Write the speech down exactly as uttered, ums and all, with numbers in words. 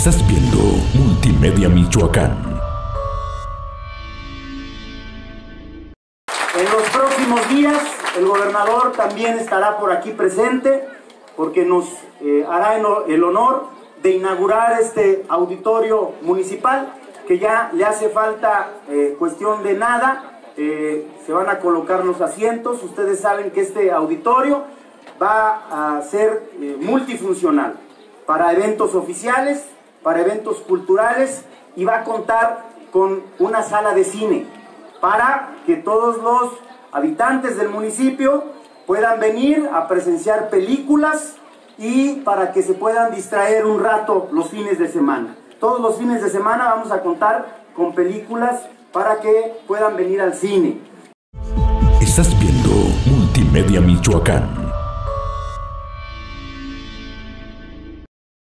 Estás viendo Multimedia Michoacán. En los próximos días, el gobernador también estará por aquí presente, porque nos eh, hará el honor de inaugurar este auditorio municipal, que ya le hace falta eh, cuestión de nada. Eh, se van a colocar los asientos. Ustedes saben que este auditorio va a ser eh, multifuncional, para eventos oficiales, para eventos culturales, y va a contar con una sala de cine, para que todos los habitantes del municipio puedan venir a presenciar películas y para que se puedan distraer un rato los fines de semana. Todos los fines de semana vamos a contar con películas para que puedan venir al cine. Estás viendo Multimedia Michoacán.